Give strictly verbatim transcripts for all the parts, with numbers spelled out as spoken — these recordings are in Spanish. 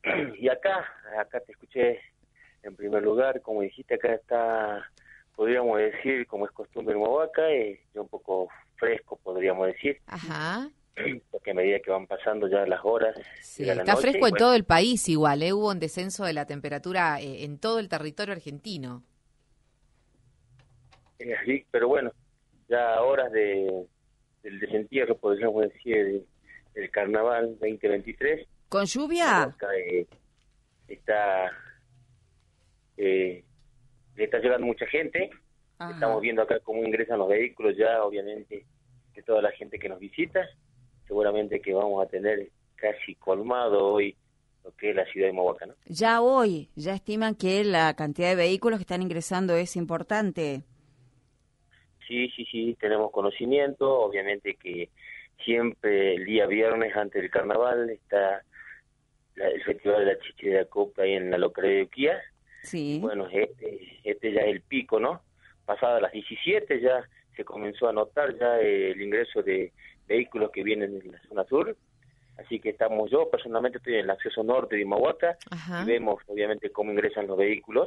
Y acá, acá te escuché en primer lugar, como dijiste, acá está, podríamos decir, como es costumbre en Humahuaca, eh, ya un poco fresco, podríamos decir, Ajá. porque a medida que van pasando ya las horas, Sí, llega la está noche, fresco y en bueno, todo el país igual, ¿eh? Hubo un descenso de la temperatura eh, en todo el territorio argentino. es así, pero bueno, ya horas de, del desentierro, podríamos decir, del Carnaval veinte veintitrés, ¿Con lluvia? Humahuaca eh, está, eh, le está llegando mucha gente. Estamos Ajá. viendo acá cómo ingresan los vehículos ya, obviamente, de toda la gente que nos visita. Seguramente que vamos a tener casi colmado hoy lo que es la ciudad de Humahuaca, ¿no? Ya hoy, ya estiman que la cantidad de vehículos que están ingresando es importante. Sí, sí, sí, tenemos conocimiento. Obviamente que siempre el día viernes antes del carnaval está la- el Festival de la Chicha y de la Copa ahí en la localidad de Uquía. Y Sí. bueno, este, este ya es el pico, ¿no? Pasadas las diecisiete ya se comenzó a notar ya el ingreso de vehículos que vienen de la zona sur. Así que estamos, yo personalmente estoy en el acceso norte de Humahuaca y Ajá. vemos obviamente cómo ingresan los vehículos.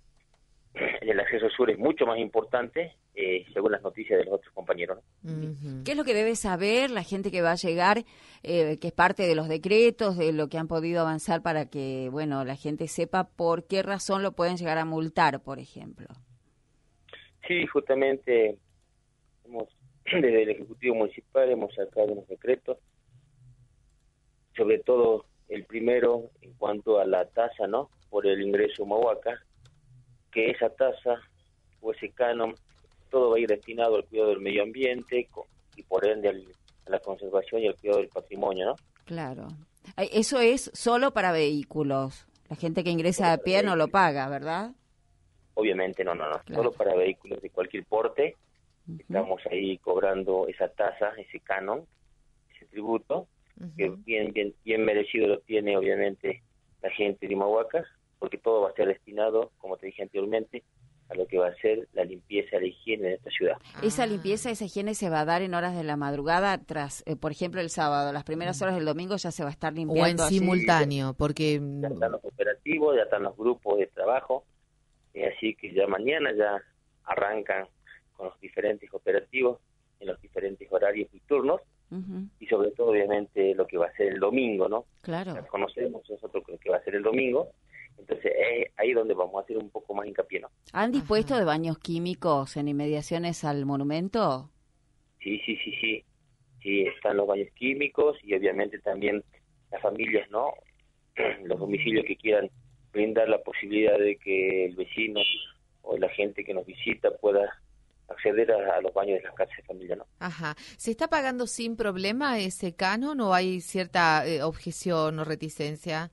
El acceso sur es mucho más importante, eh, según las noticias de los otros compañeros, ¿no? Ujú. ¿Qué es lo que debe saber la gente que va a llegar, eh, que es parte de los decretos, de lo que han podido avanzar para que, bueno, la gente sepa por qué razón lo pueden llegar a multar, por ejemplo? Sí, justamente hemos, desde el Ejecutivo Municipal hemos sacado unos decretos, sobre todo el primero en cuanto a la tasa, ¿no? Por el ingreso a Humahuaca, que esa tasa o ese canon, todo va a ir destinado al cuidado del medio ambiente co- y por ende al- a la conservación y al cuidado del patrimonio, ¿no? Claro. Ay, eso es solo para vehículos. La gente que ingresa a pie no lo paga, ¿verdad? Obviamente no, no, no, Claro. solo para vehículos de cualquier porte. Ujú. Estamos ahí cobrando esa tasa, ese canon, ese tributo, que Ujú. bien, bien, bien merecido lo tiene obviamente la gente de Humahuaca, porque todo va a ser destinado, como te dije anteriormente, a lo que va a ser la limpieza, la higiene de esta ciudad. Esa Ah. limpieza, esa higiene se va a dar en horas de la madrugada, tras, eh, por ejemplo, el sábado, las primeras horas del domingo ya se va a estar O en limpiando así. Y ya, simultáneo, porque ya están mm, los operativos, ya están los grupos de trabajo, eh, así que ya mañana ya arrancan con los diferentes operativos en los diferentes horarios y turnos, Ujú. y sobre todo obviamente lo que va a ser el domingo, ¿no? Ya Claro. conocemos nosotros lo que va a ser el domingo, entonces es ahí donde vamos a hacer un poco más hincapié, ¿no? ¿Han dispuesto ajá. de baños químicos en inmediaciones al monumento? Sí, sí, sí, sí, sí, están los baños químicos y obviamente también las familias, ¿no? Los Ujú. domicilios que quieran brindar la posibilidad de que el vecino o la gente que nos visita pueda acceder a, a los baños de las casas de familia, ¿no? Ajá. ¿Se está pagando sin problema ese canon o hay cierta eh, objeción o reticencia?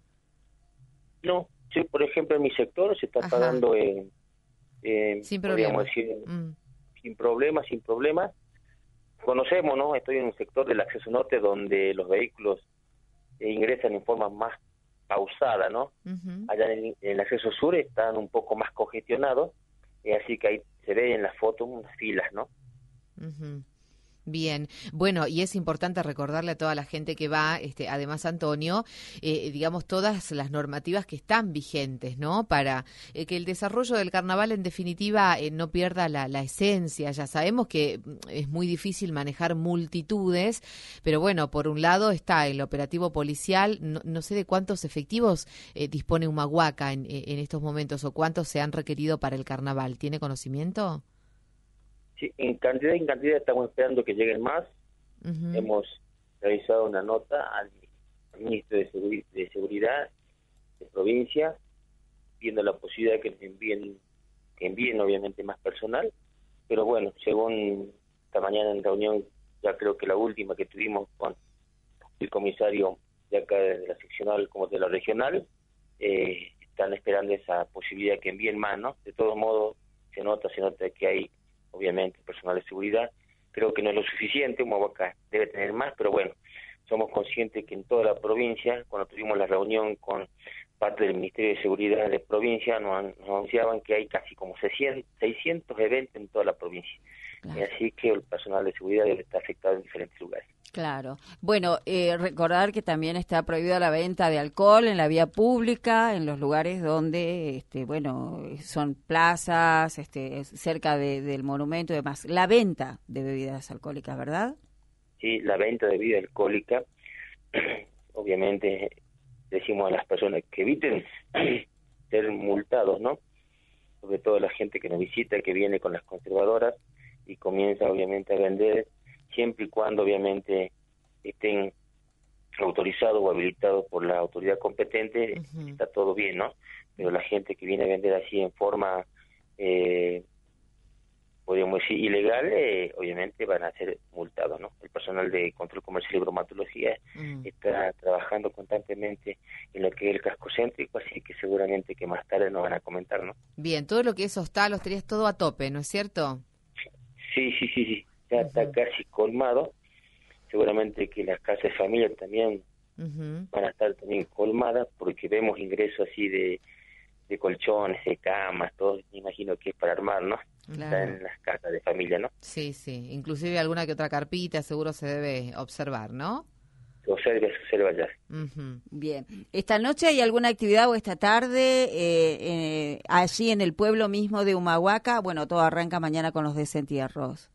No, sí, por ejemplo, en mi sector se está Ajá. pagando en, en, Sin podríamos problema. decir, en- Mm. sin problemas, sin problemas. Conocemos, ¿no? Estoy en un sector del acceso norte donde los vehículos eh, ingresan en forma más pausada, ¿no? Ujú. Allá en el, en el acceso sur están un poco más congestionados, eh, así que ahí se ve en las fotos unas filas, ¿no? Ujú. Bien, bueno, y es importante recordarle a toda la gente que va, este, además Antonio, eh, digamos, todas las normativas que están vigentes, ¿no? Para eh, que el desarrollo del carnaval, en definitiva, eh, no pierda la, la esencia. Ya sabemos que mm, es muy difícil manejar multitudes, pero bueno, por un lado está el operativo policial, no, no sé de cuántos efectivos eh, dispone Humahuaca en, en estos momentos o cuántos se han requerido para el carnaval. ¿Tiene conocimiento? Sí, en cantidad y en cantidad estamos esperando que lleguen más. Ujú. Hemos realizado una nota al ministro de, Seguri- de Seguridad de provincia, viendo la posibilidad de que nos envíen, que envíen obviamente más personal, pero bueno, según esta mañana en reunión, ya creo que la última que tuvimos con el comisario de acá de la seccional como de la regional, eh, están esperando esa posibilidad que envíen más, ¿no? De todos modos, se nota, se nota que hay, obviamente, personal de seguridad. Creo que no es lo suficiente, Humahuaca debe tener más, pero bueno, somos conscientes que en toda la provincia, cuando tuvimos la reunión con parte del Ministerio de Seguridad de provincia nos, nos anunciaban que hay casi como seiscientos eventos en toda la provincia. Claro. Así que el personal de seguridad debe estar afectado en diferentes lugares. Claro. Bueno, eh, recordar que también está prohibida la venta de alcohol en la vía pública, en los lugares donde, este, bueno, son plazas, este, cerca de, del monumento y demás. La venta de bebidas alcohólicas, ¿verdad? Sí, la venta de bebida alcohólica, obviamente decimos a las personas que eviten ser multados, ¿no? Sobre todo la gente que nos visita, que viene con las conservadoras y comienza obviamente a vender, siempre y cuando obviamente estén autorizados o habilitados por la autoridad competente, uh-huh. Está todo bien, ¿no? Pero la gente que viene a vender así en forma, eh, podríamos decir, ilegal, eh, obviamente van a ser multados, ¿no? El personal de control comercial y bromatología uh-huh. está trabajando constantemente en lo que es el casco céntrico, así que seguramente que más tarde nos van a comentar, ¿no? Bien, todo lo que es hostal, hostelería es todo a tope, ¿no es cierto? Sí, sí, sí, sí. Ya uh-huh. está casi colmado, seguramente que las casas de familia también uh-huh. van a estar también colmadas, porque vemos ingresos así de, de colchones, de camas, todo, me imagino que es para armar, ¿no? Claro. Está en las casas de familia, ¿no? Sí, sí, inclusive alguna que otra carpita seguro se debe observar, ¿no? Se observa, se observa ya. Uh-huh. Bien. ¿Esta noche hay alguna actividad o esta tarde eh, eh, allí en el pueblo mismo de Humahuaca? Bueno, todo arranca mañana con los desentierros.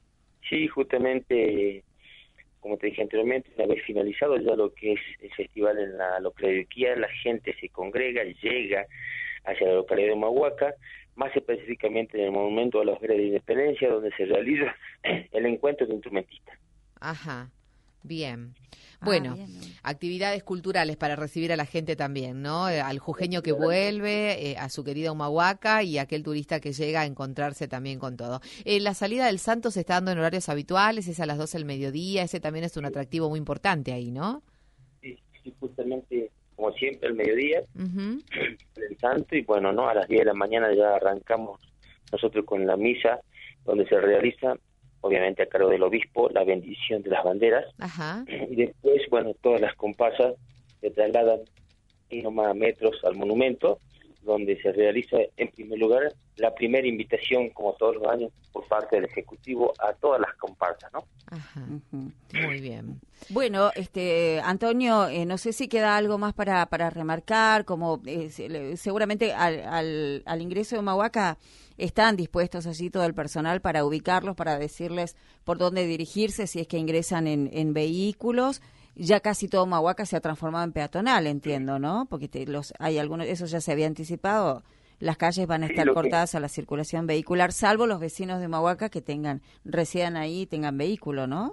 Sí, justamente, como te dije anteriormente, una vez finalizado ya lo que es el festival en la localidad de Uquía, la gente se congrega, llega hacia la localidad de Humahuaca, más específicamente en el monumento a la Hoguera de Independencia, donde se realiza el encuentro de instrumentistas. Ajá, bien. Bueno, ah, bien, bien. Actividades culturales para recibir a la gente también, ¿no? Al jujeño que vuelve, eh, a su querida Humahuaca y a aquel turista que llega a encontrarse también con todo. Eh, la salida del Santo se está dando en horarios habituales, es a las doce del mediodía, ese también es un atractivo muy importante ahí, ¿no? Sí, sí, justamente, como siempre, el mediodía, uh-huh. el Santo, y bueno, ¿no? A las diez de la mañana ya arrancamos nosotros con la misa, donde se realiza, obviamente a cargo del obispo, la bendición de las banderas. Ajá. Y después, bueno, todas las comparsas se trasladan nomás metros al monumento, donde se realiza en primer lugar la primera invitación, como todos los años, por parte del Ejecutivo a todas las comparsas, ¿no? Ajá. Uh-huh. Muy bien. Bueno, este Antonio, eh, no sé si queda algo más para, para remarcar, como eh, seguramente al, al, al ingreso de Humahuaca están dispuestos allí todo el personal para ubicarlos, para decirles por dónde dirigirse si es que ingresan en, en vehículos. Ya casi todo Humahuaca se ha transformado en peatonal, entiendo, ¿no? Porque te, los hay algunos, eso ya se había anticipado. Las calles van a estar sí, cortadas que... a la circulación vehicular, salvo los vecinos de Humahuaca que tengan, residan ahí y tengan vehículo, ¿no?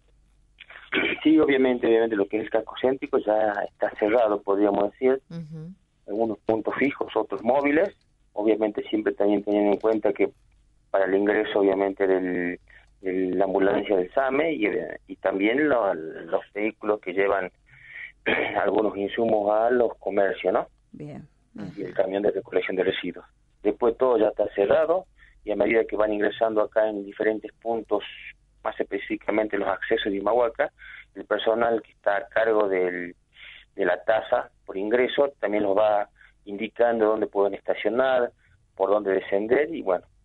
Sí, obviamente, obviamente lo que es el casco céntrico ya está cerrado, podríamos decir. Uh-huh. Algunos puntos fijos, otros móviles. Obviamente siempre también teniendo en cuenta que para el ingreso, obviamente, del, de la ambulancia del SAME y, y también lo, los vehículos que llevan algunos insumos a los comercios, ¿no? Bien. Uh-huh. Y el camión de recolección de residuos. Después todo ya está cerrado y a medida que van ingresando acá en diferentes puntos, más específicamente los accesos de Humahuaca, el personal que está a cargo del, de la tasa por ingreso también los va indicando dónde pueden estacionar, por dónde descender y bueno,